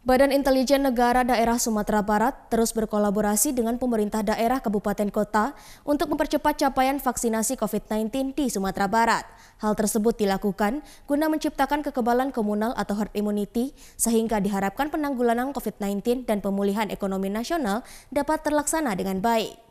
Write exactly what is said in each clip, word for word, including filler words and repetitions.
Badan Intelijen Negara Daerah Sumatera Barat terus berkolaborasi dengan pemerintah daerah kabupaten kota untuk mempercepat capaian vaksinasi covid sembilan belas di Sumatera Barat. Hal tersebut dilakukan guna menciptakan kekebalan komunal atau herd immunity sehingga diharapkan penanggulangan covid sembilan belas dan pemulihan ekonomi nasional dapat terlaksana dengan baik.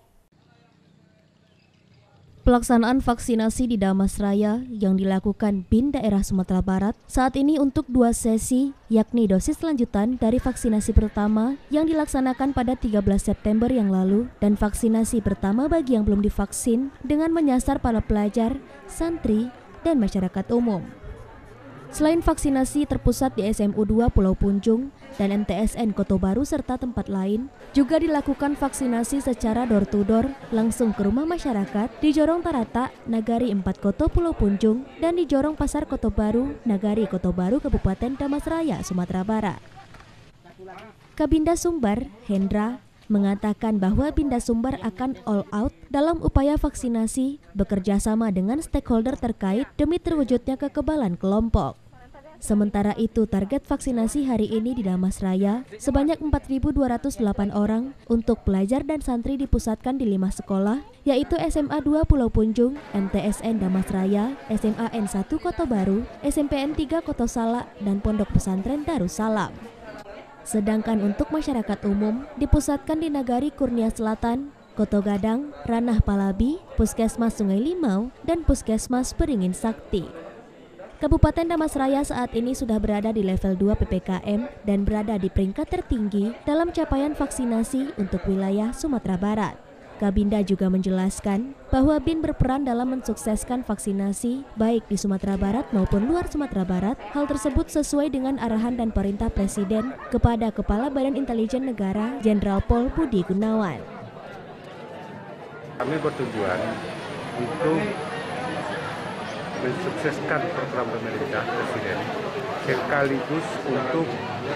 Pelaksanaan vaksinasi di Damasraya yang dilakukan B I N Daerah Sumatera Barat saat ini untuk dua sesi, yakni dosis lanjutan dari vaksinasi pertama yang dilaksanakan pada tiga belas September yang lalu dan vaksinasi pertama bagi yang belum divaksin dengan menyasar para pelajar, santri, dan masyarakat umum. Selain vaksinasi terpusat di S M U dua Pulau Punjung dan M T S N Kota Baru serta tempat lain, juga dilakukan vaksinasi secara door-to-door langsung ke rumah masyarakat di Jorong Tarata, Nagari empat Kota Pulau Punjung, dan di Jorong Pasar Kota Baru, Nagari Kota Baru, Kabupaten Damasraya, Sumatera Barat. Kabinda Sumbar, Hendra, mengatakan bahwa Binda Sumbar akan all out dalam upaya vaksinasi bekerja sama dengan stakeholder terkait demi terwujudnya kekebalan kelompok. Sementara itu, target vaksinasi hari ini di Damasraya sebanyak empat ribu dua ratus delapan orang untuk pelajar dan santri dipusatkan di lima sekolah, yaitu S M A dua Pulau Punjung, M T S N Damasraya, S M A N satu Kota Baru, S M P N tiga Kota Salak, dan Pondok Pesantren Darussalam. Sedangkan untuk masyarakat umum dipusatkan di Nagari Kurnia Selatan, Koto Gadang, Ranah Palabi, Puskesmas Sungai Limau, dan Puskesmas Beringin Sakti. Kabupaten Damasraya saat ini sudah berada di level dua P P K M dan berada di peringkat tertinggi dalam capaian vaksinasi untuk wilayah Sumatera Barat. Kabinda juga menjelaskan bahwa B I N berperan dalam mensukseskan vaksinasi baik di Sumatera Barat maupun luar Sumatera Barat. Hal tersebut sesuai dengan arahan dan perintah Presiden kepada Kepala Badan Intelijen Negara Jenderal Pol Budi Gunawan. Kami bertujuan untuk mensukseskan program pemerintah Presiden sekaligus untuk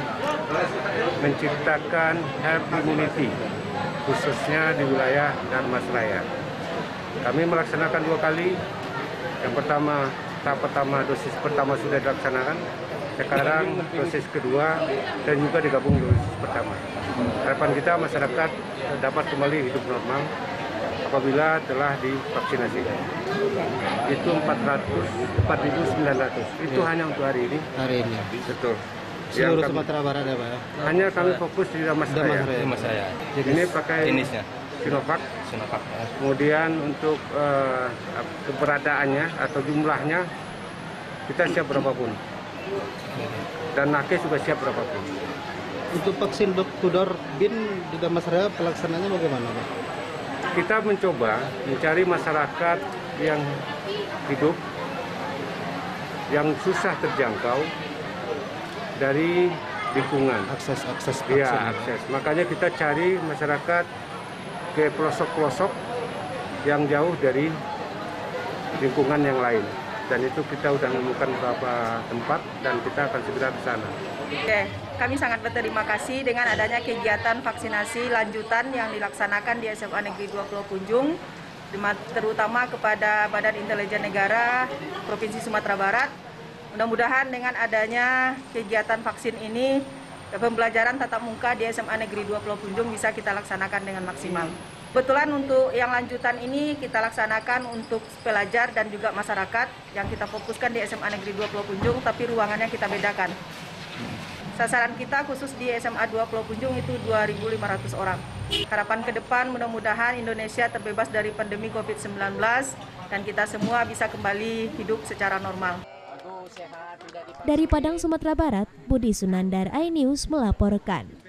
menciptakan herd immunity khususnya di wilayah Damasraya. Kami melaksanakan dua kali. Yang pertama, tahap pertama, dosis pertama sudah dilaksanakan. Sekarang dosis kedua dan juga digabung dosis pertama. Harapan kita masyarakat dapat kembali hidup normal apabila telah divaksinasi. Itu empat ribu sembilan ratus. Itu hanya untuk hari ini. Hari ini. Betul. Seluruh kami, Sumatera Barat ya, Pak? Hanya kami fokus di Damasraya. Damasraya. Ini pakai jenisnya Sinovac. Sinovac. Kemudian untuk uh, keberadaannya atau jumlahnya kita siap berapapun. Dan nakes juga siap berapapun. Untuk vaksin door to door B I N di Damasraya pelaksanaannya bagaimana, Pak? Kita mencoba mencari masyarakat yang hidup, yang susah terjangkau dari lingkungan. Akses, akses, ya, akses. Makanya kita cari masyarakat ke pelosok-pelosok yang jauh dari lingkungan yang lain. Dan itu kita sudah menemukan beberapa tempat dan kita akan segera ke sana. Oke, kami sangat berterima kasih dengan adanya kegiatan vaksinasi lanjutan yang dilaksanakan di S M A Negeri dua Pulau Punjung, terutama kepada Badan Intelijen Negara Provinsi Sumatera Barat. Mudah-mudahan dengan adanya kegiatan vaksin ini, pembelajaran tatap muka di S M A Negeri dua Pulau Punjung bisa kita laksanakan dengan maksimal. Kebetulan untuk yang lanjutan ini kita laksanakan untuk pelajar dan juga masyarakat yang kita fokuskan di S M A Negeri dua Pulau Punjung, tapi ruangannya kita bedakan. Sasaran kita khusus di S M A dua Pulau Punjung itu dua ribu lima ratus orang. Harapan ke depan mudah-mudahan Indonesia terbebas dari pandemi covid sembilan belas dan kita semua bisa kembali hidup secara normal. Dari Padang, Sumatera Barat, Budi Sunandar, iNews melaporkan.